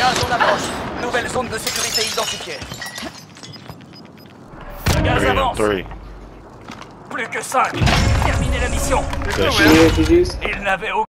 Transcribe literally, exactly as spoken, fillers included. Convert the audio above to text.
Gaz en approche. Nouvelle zone de sécurité identifiée. Le gaz Three and avance. three. Plus que cinq. Terminez la mission. Good Yeah, G G's. Il n'avait aucun...